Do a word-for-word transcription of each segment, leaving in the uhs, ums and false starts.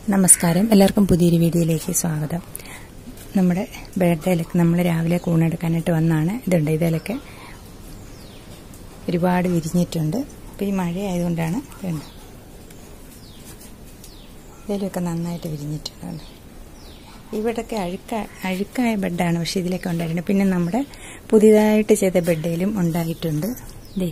നമസ്കാരം, എല്ലാവർക്കും പുതിയൊരു വീഡിയോയിലേക്ക് സ്വാഗതം. നമ്മുടെ ബെഡിലൊക്കെ നമ്മൾ രാവിലെ കൂണെടുക്കാനായിട്ട് വന്നാണ്. ഇതുണ്ട്, ഇതിലൊക്കെ ഒരുപാട് വിരിഞ്ഞിട്ടുണ്ട്. അപ്പോൾ ഈ മഴ ആയതുകൊണ്ടാണ്. ഇതുണ്ട്, ഇതിലൊക്കെ നന്നായിട്ട് വിരിഞ്ഞിട്ടുണ്ട്. ഇവിടെയൊക്കെ അഴുക്ക അഴുക്കായ ബെഡാണ്, പക്ഷെ ഇതിലൊക്കെ ഉണ്ടായിട്ടുണ്ട്. പിന്നെ നമ്മുടെ പുതിയതായിട്ട് ചെയ്ത ബെഡിലും ഉണ്ടായിട്ടുണ്ട്. ദേ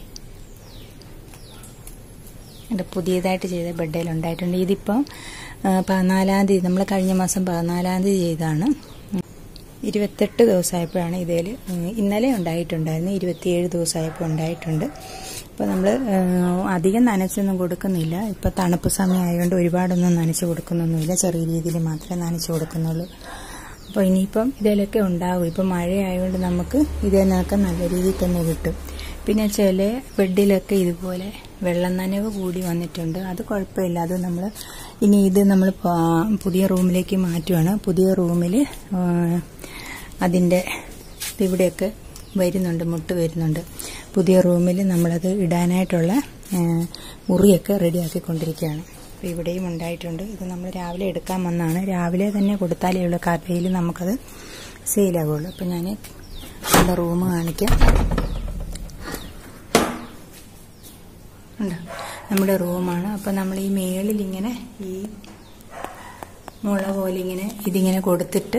പുതിയതായിട്ട് ചെയ്ത ബെഡിൽ ഉണ്ടായിട്ടുണ്ട്. ഇതിപ്പം പതിനാലാം തീയതി, നമ്മൾ കഴിഞ്ഞ മാസം പതിനാലാം തീയതി ചെയ്താണ്. ഇരുപത്തെട്ട് ദിവസമായപ്പോഴാണ് ഇതിൽ ഇന്നലെ ഉണ്ടായിട്ടുണ്ടായിരുന്നു. ഇരുപത്തിയേഴ് ദിവസമായപ്പോൾ ഉണ്ടായിട്ടുണ്ട്. അപ്പോൾ നമ്മൾ അധികം നനച്ചൊന്നും കൊടുക്കുന്നില്ല. ഇപ്പോൾ തണുപ്പ് സമയമായതുകൊണ്ട് ഒരുപാടൊന്നും നനച്ച് കൊടുക്കുന്നൊന്നുമില്ല. ചെറിയ രീതിയിൽ മാത്രമേ നനച്ച് കൊടുക്കുന്നുള്ളൂ. അപ്പോൾ ഇനിയിപ്പം ഇതിലൊക്കെ ഉണ്ടാകും. ഇപ്പം മഴയായതുകൊണ്ട് നമുക്ക് ഇതിനൊക്കെ നല്ല രീതിയിൽ തന്നെ കിട്ടും. പിന്നെ ചില ബെഡിലൊക്കെ ഇതുപോലെ വെള്ളം നനവ് കൂടി വന്നിട്ടുണ്ട്. അത് കുഴപ്പമില്ല. അത് നമ്മൾ ഇനി ഇത് നമ്മൾ പുതിയ റൂമിലേക്ക് മാറ്റുവാണ്. പുതിയ റൂമിൽ അതിൻ്റെ ഇവിടെയൊക്കെ വരുന്നുണ്ട്, മുട്ട് വരുന്നുണ്ട്. പുതിയ റൂമിൽ നമ്മളത് ഇടാനായിട്ടുള്ള മുറിയൊക്കെ റെഡിയാക്കിക്കൊണ്ടിരിക്കുകയാണ്. അപ്പോൾ ഇവിടെയും ഉണ്ടായിട്ടുണ്ട്. ഇത് നമ്മൾ രാവിലെ എടുക്കാൻ വന്നതാണ്. രാവിലെ തന്നെ കൊടുത്താലേ ഉള്ളൂ കടയിൽ നമുക്കത് സെയിലാകുള്ളൂ. അപ്പോൾ ഞാൻ നമ്മുടെ റൂം കാണിക്കാം. ഉണ്ടോ, നമ്മുടെ റൂമാണ്. അപ്പം നമ്മൾ ഈ മേളിൽ ഇങ്ങനെ ഈ മുള പോലെ ഇങ്ങനെ ഇതിങ്ങനെ കൊടുത്തിട്ട്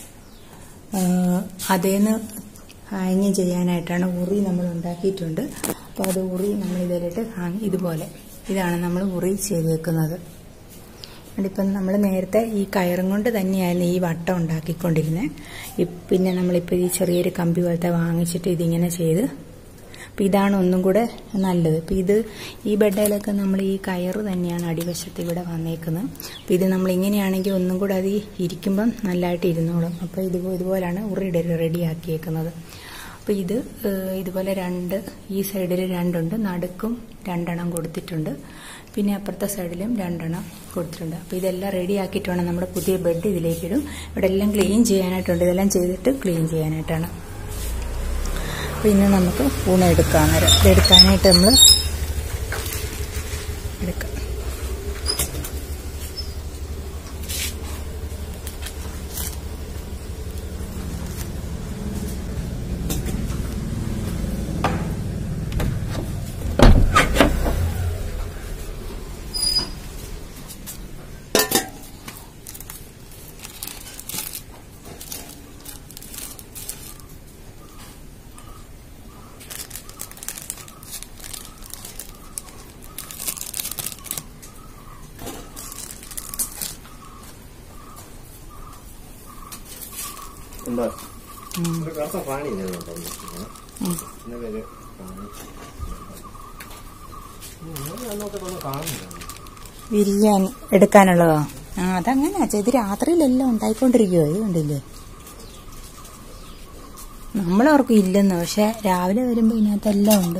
അതേന്ന് ഹാങ് ചെയ്യാനായിട്ടാണ് ഉറി നമ്മൾ ഉണ്ടാക്കിയിട്ടുണ്ട്. അപ്പോൾ അത് ഉറി നമ്മൾ ഇതിലിട്ട് ഹാങ് ഇതുപോലെ ഇതാണ് നമ്മൾ ഉറി ചെയ്തേക്കുന്നത്. അതിപ്പം നമ്മൾ നേരത്തെ ഈ കയറും കൊണ്ട് തന്നെയായിരുന്നു ഈ വട്ടം ഉണ്ടാക്കിക്കൊണ്ടിരുന്നത്. പിന്നെ നമ്മളിപ്പോൾ ഈ ചെറിയൊരു കമ്പി പോലത്തെ വാങ്ങിച്ചിട്ട് ഇതിങ്ങനെ ചെയ്ത്, അപ്പം ഇതാണ് ഒന്നും കൂടെ നല്ലത്. അപ്പം ഇത് ഈ ബെഡിലൊക്കെ നമ്മൾ ഈ കയറ് തന്നെയാണ് അടിവശത്ത് ഇവിടെ വന്നേക്കുന്നത്. അപ്പം ഇത് നമ്മൾ ഇങ്ങനെയാണെങ്കിൽ ഒന്നും കൂടെ അത് ഇരിക്കുമ്പം നല്ലതായിട്ട് ഇരുന്നോളും. അപ്പോൾ ഇത് ഇതുപോലെയാണ് ഉറിയുടെ റെഡിയാക്കിയേക്കുന്നത്. അപ്പോൾ ഇത് ഇതുപോലെ രണ്ട്, ഈ സൈഡിൽ രണ്ടുണ്ട്, നടുക്കും രണ്ടെണ്ണം കൊടുത്തിട്ടുണ്ട്. പിന്നെ അപ്പുറത്തെ സൈഡിലും രണ്ടെണ്ണം കൊടുത്തിട്ടുണ്ട്. അപ്പോൾ ഇതെല്ലാം റെഡിയാക്കിയിട്ട് വേണം നമ്മുടെ പുതിയ ബെഡ് ഇതിലേക്ക് ഇടും. ഇവിടെ എല്ലാം ക്ലീൻ ചെയ്യാനായിട്ടുണ്ട്. ഇതെല്ലാം ചെയ്തിട്ട് ക്ലീൻ ചെയ്യാനായിട്ടാണ്. പിന്നെ നമുക്ക് ഊണ് എടുക്കാം. നേരം ഇതെടുക്കാനായിട്ട് നമ്മൾ എടുക്കാം. വിരിയാൻ എടുക്കാനുള്ളതോ? ആ, അതങ്ങനെ ഇത് രാത്രിയിലെല്ലാം ഉണ്ടായിക്കൊണ്ടിരിക്കുവോ? ഇത് കണ്ടില്ലേ, നമ്മളവർക്കും ഇല്ലെന്ന്. പക്ഷെ രാവിലെ വരുമ്പോ ഇതിനകത്തെല്ലാം ഉണ്ട്.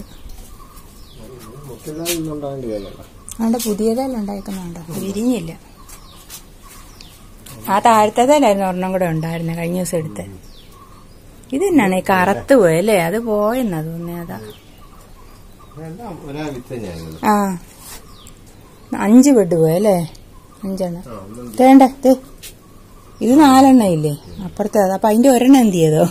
അതുകൊണ്ട് പുതിയതെല്ലാം ഉണ്ടായിക്കുന്നുണ്ടോ? വിരിഞ്ഞില്ല. ആ താഴത്തേലായിരുന്നു ഒരെണ്ണം കൂടെ ഉണ്ടായിരുന്നു കഴിഞ്ഞ ദിവസം എടുത്ത്. ഇത് തന്നെയാണ് ഈ കറുത്ത് പോയല്ലേ, അത് പോയെന്നാ തോന്നുന്നേ. അതാ ആ അഞ്ച് ബെഡ് പോയല്ലേ, അഞ്ചെണ്ണം വേണ്ട. ഇത് നാലെണ്ണ ഇല്ലേ അപ്പുറത്തെ? അപ്പൊ അതിന്റെ ഒരെണ്ണം എന്ത് ചെയ്തോ?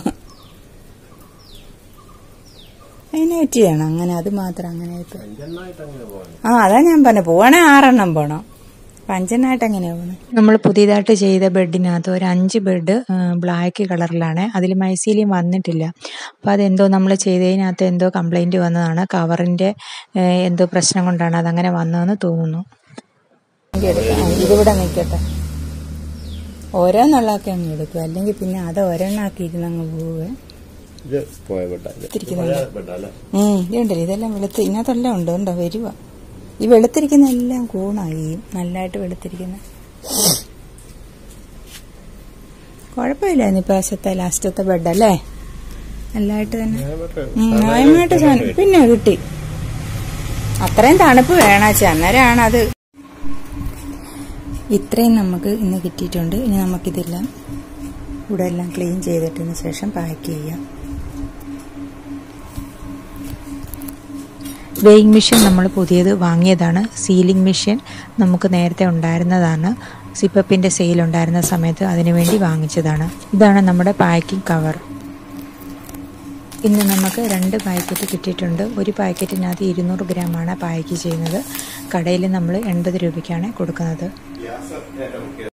അതിനെ പറ്റിയാണ് അങ്ങനെ, അത് മാത്രം അങ്ങനെ ഇപ്പൊ. ആ അതാ ഞാൻ പറഞ്ഞ, പോണേ ആറെണ്ണം പോണം. അഞ്ചെണ്ണായിട്ട് എങ്ങനെയാ പോകുന്നത്? നമ്മൾ പുതിയതായിട്ട് ചെയ്ത ബെഡിനകത്ത് ഒരു അഞ്ച് ബെഡ് ബ്ലാക്ക് കളറിലാണ്. അതിൽ മൈസീലിയം വന്നിട്ടില്ല. അപ്പോൾ അതെന്തോ നമ്മൾ ചെയ്തതിനകത്ത് എന്തോ കംപ്ലൈൻറ്റ് വന്നതാണ്. കവറിൻ്റെ എന്തോ പ്രശ്നം കൊണ്ടാണ് അതങ്ങനെ വന്നതെന്ന് തോന്നുന്നു. ഇതിവിടെ നിൽക്കട്ടെ, ഓരോന്നുള്ളതൊക്കെ അങ്ങ് എടുക്കും. അല്ലെങ്കിൽ പിന്നെ അത് ഒരെണ്ണാക്കി ഇരുന്ന് അങ്ങ് പോവുക. ഇതുണ്ടല്ലോ, ഇതെല്ലാം വെളുത്ത് ഇതിനകത്തെല്ലാം ഉണ്ട്. ഉണ്ടോ വരുക. ഈ വെളുത്തിരിക്കുന്ന എല്ലാം കൂണായി, നല്ലതായിട്ട് വെളുത്തിരിക്കുന്ന. കുഴപ്പമില്ലായിരുന്നു ഇപ്രാവശ്യത്തെ ലാസ്റ്റത്തെ ബെഡല്ലേ, നല്ലതായിട്ട് തന്നെ ന്യായമായിട്ട് സാധനം. പിന്നെ കിട്ടി, അത്രയും തണുപ്പ് വേണാച്ച, അന്നേരമാണ് അത്. ഇത്രയും നമുക്ക് ഇന്ന് കിട്ടിയിട്ടുണ്ട്. ഇനി നമുക്കിതെല്ലാം ഇവിടെ എല്ലാം ക്ലീൻ ചെയ്തിട്ടതിന് ശേഷം പാക്ക് ചെയ്യാം. വെയിങ് മെഷീൻ നമ്മൾ പുതിയത് വാങ്ങിയതാണ്. സീലിംഗ് മെഷീൻ നമുക്ക് നേരത്തെ ഉണ്ടായിരുന്നതാണ്. സിപ്പപ്പിൻ്റെ സെയിൽ ഉണ്ടായിരുന്ന സമയത്ത് അതിനുവേണ്ടി വാങ്ങിച്ചതാണ്. ഇതാണ് നമ്മുടെ പാക്കിംഗ് കവർ. ഇന്ന് നമുക്ക് രണ്ട് പാക്കറ്റ് കിട്ടിയിട്ടുണ്ട്. ഒരു പാക്കറ്റിനകത്ത് ഇരുന്നൂറ് ഗ്രാമാണ് പാക്ക് ചെയ്യുന്നത്. കടയിൽ നമ്മൾ എൺപത് രൂപയ്ക്കാണ് കൊടുക്കുന്നത്.